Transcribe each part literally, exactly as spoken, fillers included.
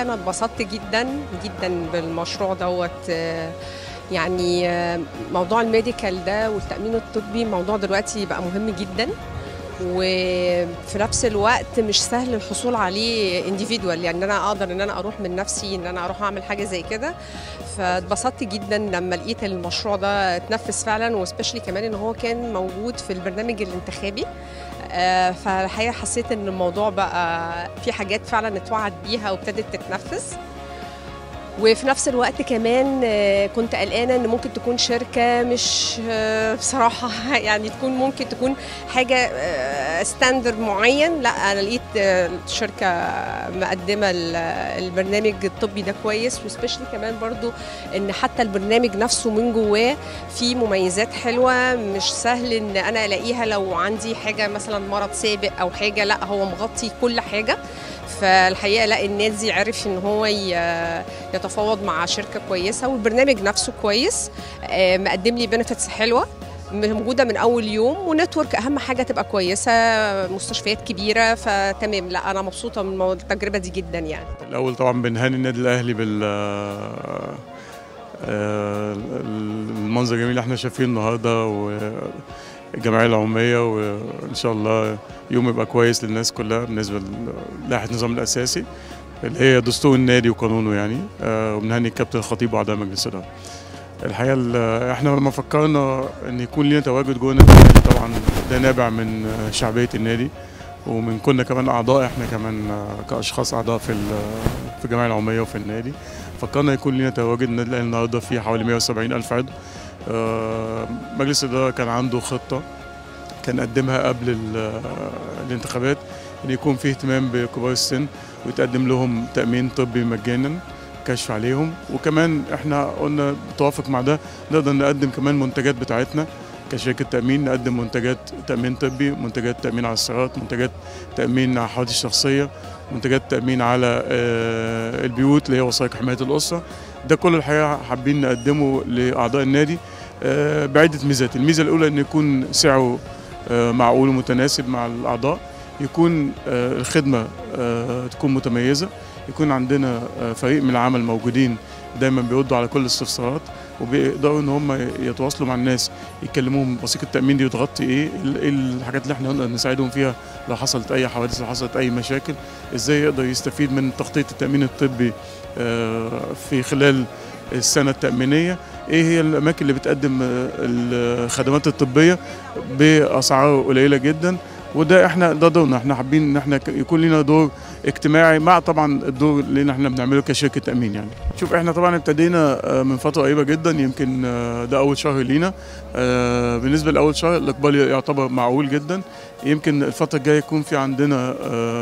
أنا اتبسطت جدا جدا بالمشروع دوت. يعني موضوع الميديكال ده والتأمين الطبي موضوع دلوقتي بقى مهم جدا، وفي نفس الوقت مش سهل الحصول عليه انديفيدوال، يعني انا اقدر ان انا اروح من نفسي ان انا اروح اعمل حاجه زي كده. فاتبسطت جدا لما لقيت المشروع ده اتنفذ فعلا، وسبيشلي كمان ان هو كان موجود في البرنامج الانتخابي. فالحقيقه حسيت ان الموضوع بقى في حاجات فعلا اتوعد بيها وابتدت تتنفذ. وفي نفس الوقت كمان كنت قلقانه ان ممكن تكون شركه مش بصراحه يعني تكون ممكن تكون حاجه ستاندرد معين. لا، انا لقيت شركه مقدمه البرنامج الطبي ده كويس، وسبيشلي كمان برضو ان حتى البرنامج نفسه من جواه فيه مميزات حلوه مش سهل ان انا الاقيها لو عندي حاجه مثلا مرض سابق او حاجه. لا، هو مغطي كل حاجه. فالحقيقه لا، النادي عرف ان هو يتفاوض مع شركه كويسه، والبرنامج نفسه كويس، مقدم لي بنفتس حلوه موجوده من اول يوم، ونتورك اهم حاجه تبقى كويسه، مستشفيات كبيره. فتمام، لا انا مبسوطه من التجربه دي جدا. يعني الاول طبعا بنهاني النادي الاهلي بال المنظر الجميل اللي احنا شايفينه النهارده والجمعيه العموميه، وان شاء الله يوم يبقى كويس للناس كلها بالنسبه للائحه النظام الاساسي اللي هي دستور النادي وقانونه يعني. وبنهني الكابتن الخطيب واعضاء مجلس الاداره. الحقيقه احنا لما فكرنا ان يكون لنا تواجد جوه النادي طبعا ده نابع من شعبيه النادي، ومن كنا كمان اعضاء، احنا كمان كاشخاص اعضاء في في الجمعيه العموميه وفي النادي. فكرنا يكون لنا تواجد. النادي الاهلي النهارده فيه حوالي مئة وسبعين ألف عضو. مجلس الاداره كان عنده خطه كان قدمها قبل الانتخابات ان يكون فيه اهتمام بكبار السن ويتقدم لهم تامين طبي مجانا، كشف عليهم. وكمان احنا قلنا بالتوافق مع ده نقدر نقدم كمان منتجات بتاعتنا كشركه تامين، نقدم منتجات تامين طبي، منتجات تامين على السيارات، منتجات تامين على الحوادث الشخصيه، منتجات تامين على البيوت اللي هي وثائق حمايه الاسره. ده كله الحقيقه حابين نقدمه لاعضاء النادي بعده ميزات. الميزه الاولى ان يكون سعره معقول ومتناسب مع الاعضاء، يكون الخدمه تكون متميزه، يكون عندنا فريق من العمل موجودين دايما بيردوا على كل الاستفسارات، وبيقدروا ان هم يتواصلوا مع الناس يكلموهم وثيقه التامين دي بتغطي ايه، ايه الحاجات اللي احنا نقدر نساعدهم فيها لو حصلت اي حوادث، لو حصلت اي مشاكل، ازاي يقدر يستفيد من تغطيه التامين الطبي في خلال السنه التامينيه، ايه هي الاماكن اللي بتقدم الخدمات الطبيه باسعار قليله جدا. وده احنا ده دورنا، احنا حابين ان احنا يكون لنا دور اجتماعي مع طبعا الدور اللي احنا بنعمله كشركه تامين. يعني شوف احنا طبعا ابتدينا من فتره قريبه جدا، يمكن ده اول شهر لينا. بالنسبه لاول شهر الاقبال يعتبر معقول جدا. يمكن الفتره الجايه يكون في عندنا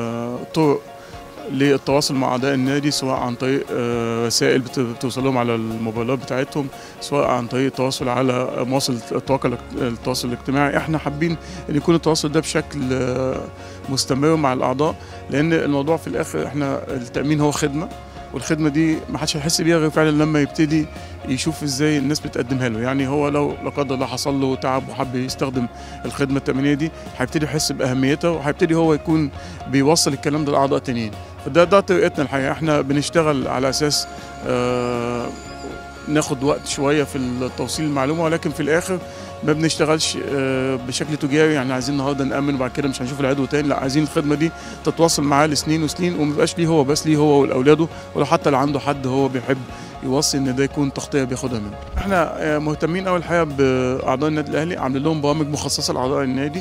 طرق للتواصل مع اعضاء النادي، سواء عن طريق رسائل بتوصل لهم على الموبايلات بتاعتهم، سواء عن طريق التواصل على مواصل التواصل الاجتماعي. احنا حابين ان يكون التواصل ده بشكل مستمر مع الاعضاء، لان الموضوع في الاخر احنا التامين هو خدمه، والخدمه دي ما حدش هيحس بيها غير فعلا لما يبتدي يشوف ازاي الناس بتقدمها له. يعني هو لو لا قدر الله حصل له تعب وحب يستخدم الخدمه التامينيه دي، هيبتدي يحس باهميتها، وهيبتدي هو يكون بيوصل الكلام ده لاعضاء تانيين. فده ده طريقتنا الحقيقه. احنا بنشتغل على اساس آه ناخد وقت شويه في توصيل المعلومه، ولكن في الاخر ما بنشتغلش بشكل تجاري. يعني عايزين النهارده نامن وبعد كده مش هنشوف العضو تاني، لا عايزين الخدمه دي تتواصل معاه لسنين وسنين، وما يبقاش ليه هو بس، ليه هو واولاده، ولو حتى لو عنده حد هو بيحب يوصي ان ده يكون تغطيه بياخدها منه. احنا مهتمين قوي الحقيقه باعضاء النادي الاهلي، عاملين لهم برامج مخصصه لاعضاء النادي.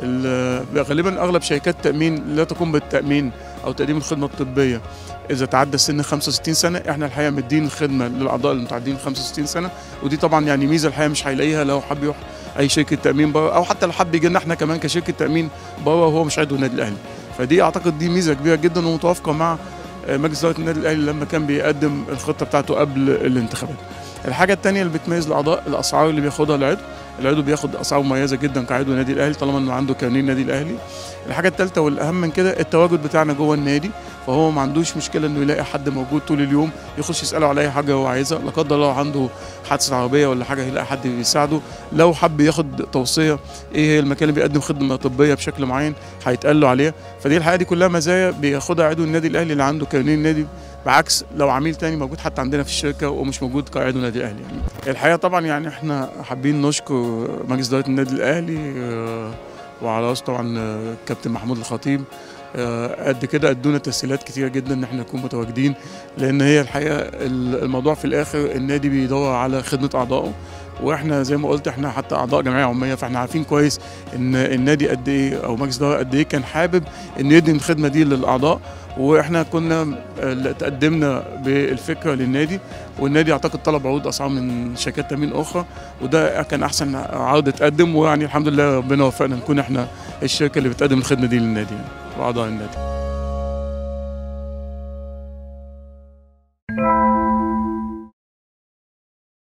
غالبا اغلب شركات التامين لا تقوم بالتامين او تقديم الخدمه الطبيه اذا تعدى سن خمسة وستين سنه. احنا الحقيقه مدين الخدمه للاعضاء المتعدين خمسة وستين سنه، ودي طبعا يعني ميزه الحقيقه مش هيلاقيها لو حب يروح اي شركه تامين بره، او حتى لو حب يجي لنا احنا كمان كشركه تامين بره وهو مش عضو النادي الاهلي. فدي اعتقد دي ميزه كبيره جدا ومتوافقه مع مجلس اداره النادي الاهلي لما كان بيقدم الخطه بتاعته قبل الانتخابات. الحاجه الثانيه اللي بتميز الاعضاء الاسعار اللي بياخدها العضو. العضو بياخد اسعار مميزه جدا كعضو النادي الاهلي طالما انه عنده كارنيه النادي الاهلي. الحاجه الثالثه والاهم من كده التواجد بتاعنا جوه النادي، فهو ما عندوش مشكله انه يلاقي حد موجود طول اليوم يخش يساله على اي حاجه هو عايزها. لا قدر الله عنده حادثه عربيه ولا حاجه يلاقي حد بيساعده. لو حب ياخد توصيه ايه هي المكان اللي بيقدم خدمه طبيه بشكل معين هيتقال له عليها. فدي الحقيقه دي كلها مزايا بياخدها عضو النادي الاهلي اللي عنده كارنيه النادي بعكس لو عميل تاني موجود حتى عندنا في الشركه ومش موجود كعضو نادي الاهلي. يعني الحقيقه طبعا يعني احنا حابين نشكر مجلس اداره النادي الاهلي وعلى راسه طبعا الكابتن محمود الخطيب، قد كده ادونا تسهيلات كتيره جدا ان احنا نكون متواجدين، لان هي الحقيقه الموضوع في الاخر النادي بيدور على خدمه اعضائه، واحنا زي ما قلت احنا حتى اعضاء جمعيه عموميه، فاحنا عارفين كويس ان النادي قد ايه او مجلس الاداره قد ايه كان حابب ان يدي الخدمه دي للاعضاء، واحنا كنا تقدمنا بالفكره للنادي، والنادي اعتقد طلب عروض اسعار من شركات تامين اخرى، وده كان احسن عرض اتقدم، ويعني الحمد لله ربنا وفقنا نكون احنا الشركه اللي بتقدم الخدمه دي للنادي يعني واعضاء النادي.